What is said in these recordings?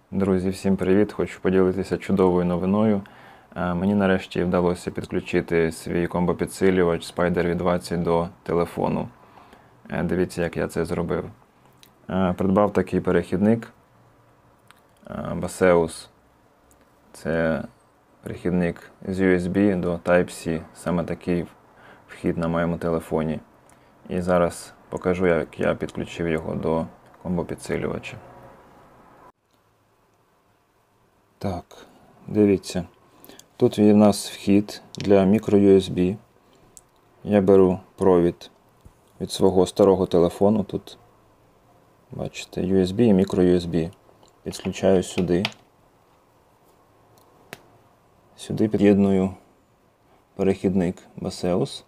Друзі, всім привіт! Хочу поділитися чудовою новиною. Мені нарешті вдалося підключити свій комбо-підсилювач Spider V20 до телефону. Дивіться, як я це зробив. Придбав такий перехідник Baseus. Це перехідник з USB до Type-C. Саме такий вхід на моєму телефоні. І зараз покажу, як я підключив його до комбо-підсилювача. Так, дивіться. Тут є в нас вхід для microUSB. Я беру провід від свого старого телефону. Тут, бачите, USB і microUSB. Підключаю сюди. Сюди під'єдную перехідник Baseus.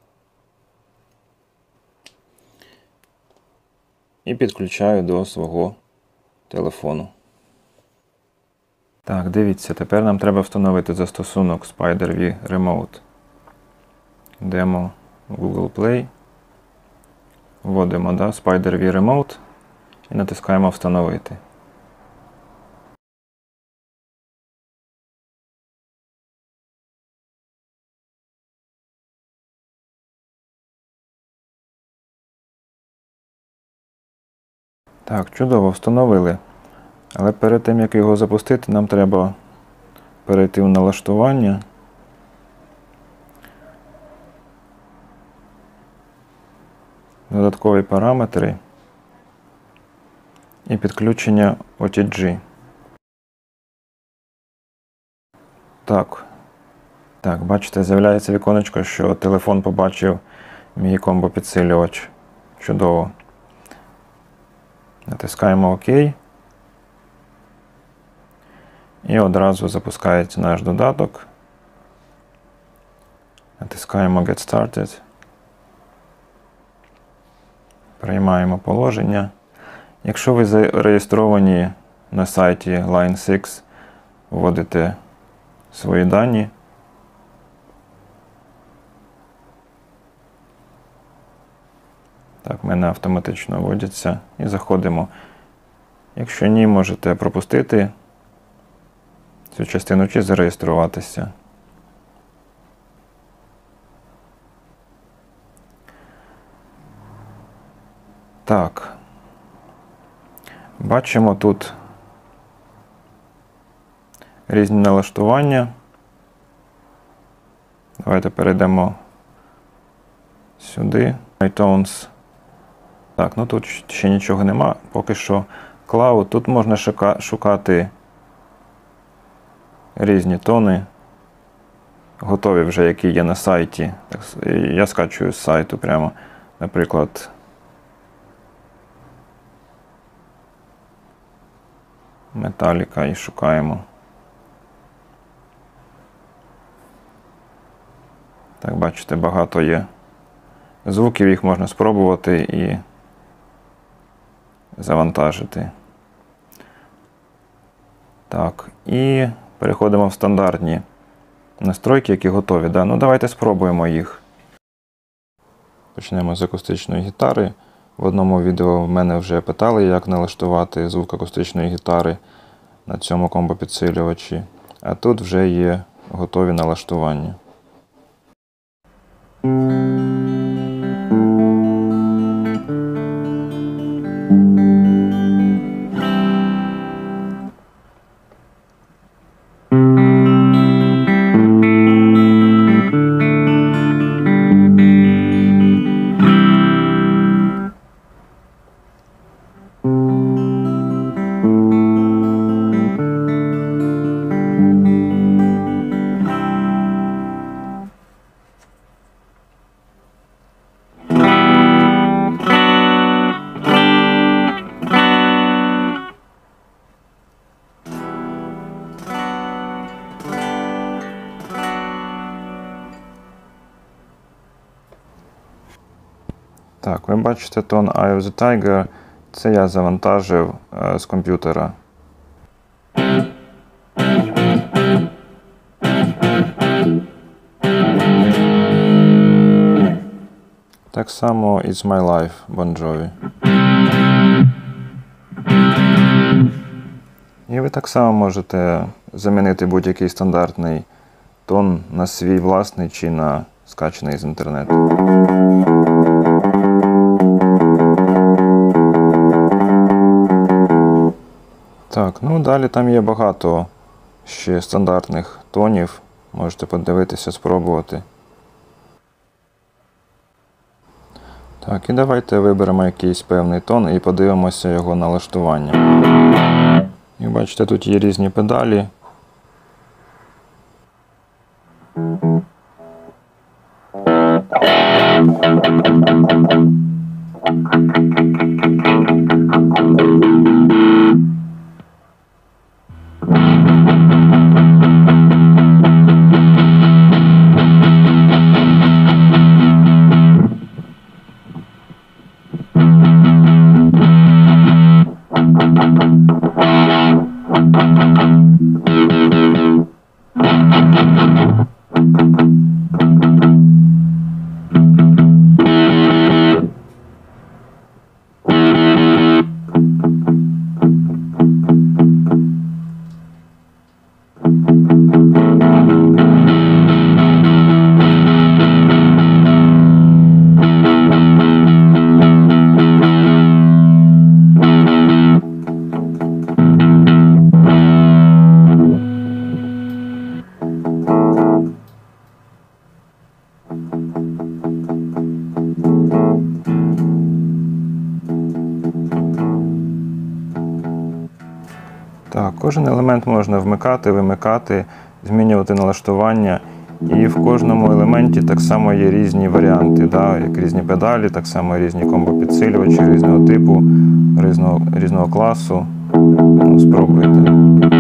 І підключаю до свого телефону. Так, дивіться, тепер нам треба встановити застосунок Spider V Remote. Йдемо в Google Play, вводимо Spider V Remote і натискаємо «Встановити». Так, чудово, встановили. Але перед тим, як його запустити, нам треба перейти в налаштування. Додаткові параметри і підключення OTG. Так, бачите, з'являється віконечко, що телефон побачив мій комбо-підсилювач. Чудово. Натискаємо ОК. І одразу запускається наш додаток. Натискаємо Get Started. Приймаємо положення. Якщо ви зареєстровані на сайті Line 6, вводите свої дані. Так, в мене автоматично вводяться. І заходимо. Якщо ні, можете пропустити цю частину чи зареєструватися. Так. Бачимо тут різні налаштування. Давайте перейдемо сюди. iTunes. Так, ну тут ще нічого нема. Поки що Cloud. Тут можна шукати різні тони, готові вже, які є на сайті. Я скачую з сайту прямо, наприклад, Metallica і шукаємо. Так, бачите, багато є звуків, їх можна спробувати і завантажити. Так, і переходимо в стандартні настройки, які готові. Да? Ну, давайте спробуємо їх. Почнемо з акустичної гітари. В одному відео в мене вже питали, як налаштувати звук акустичної гітари на цьому комбо-підсилювачі. А тут вже є готові налаштування. Так, ви бачите тон Eye of the Tiger. Це я завантажив з комп'ютера. Так само It's My Life Bon Jovi. І ви так само можете замінити будь-який стандартний тон на свій власний чи на скачаний з інтернету. Так, ну далі там є багато ще стандартних тонів. Можете подивитися, спробувати. Так, і давайте виберемо якийсь певний тон і подивимося його налаштування. І бачите, тут є різні педалі. Так, кожен елемент можна вмикати, вимикати, змінювати налаштування. І в кожному елементі так само є різні варіанти, да? Як різні педалі, так само різні комбо-підсилювачі різного типу, різного класу. Ну, спробуйте.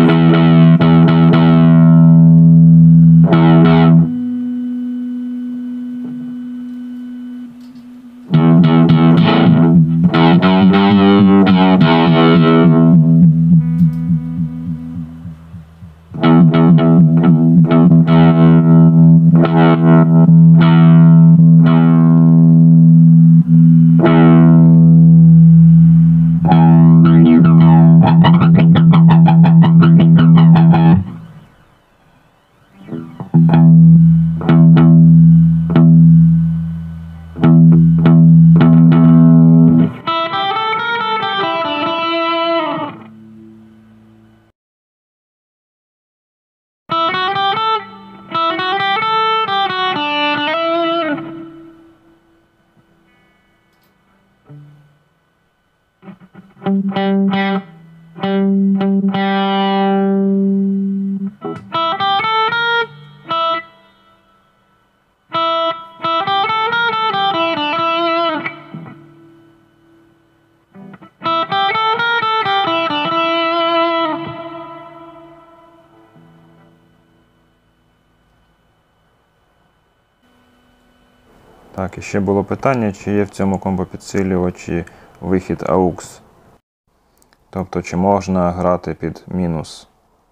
Так, і ще було питання, чи є в цьому комбо-підсилювачі вихід AUX. Тобто, чи можна грати під мінус.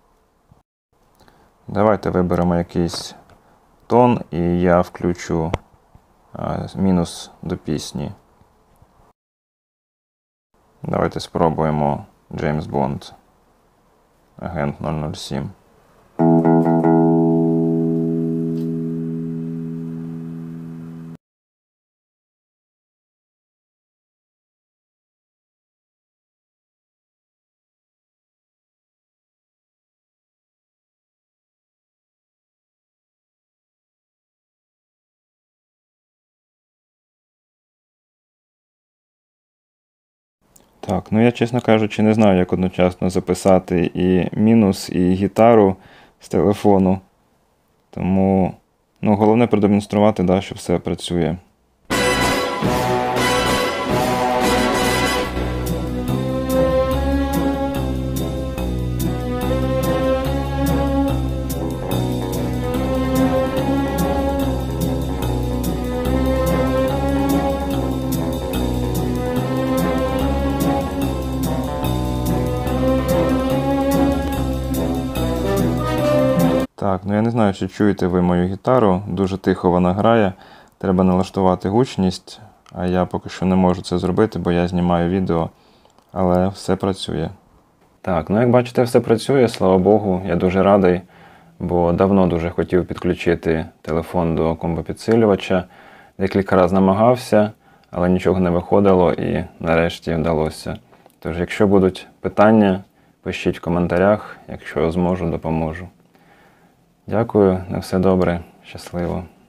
Давайте виберемо якийсь тон, і я включу мінус до пісні. Давайте спробуємо Джеймс Бонд, Агент 007. Так, ну я, чесно кажучи, не знаю, як одночасно записати і мінус, і гітару з телефону. Тому, ну, головне продемонструвати, да, що все працює. Так, ну я не знаю, чи чуєте ви мою гітару, дуже тихо вона грає, треба налаштувати гучність, а я поки що не можу це зробити, бо я знімаю відео, але все працює. Так, ну як бачите, все працює, слава Богу, я дуже радий, бо давно дуже хотів підключити телефон до комбопідсилювача. Декілька разів намагався, але нічого не виходило і нарешті вдалося. Тож, якщо будуть питання, пишіть в коментарях, якщо зможу, допоможу. Дякую, на все добре, щасливо.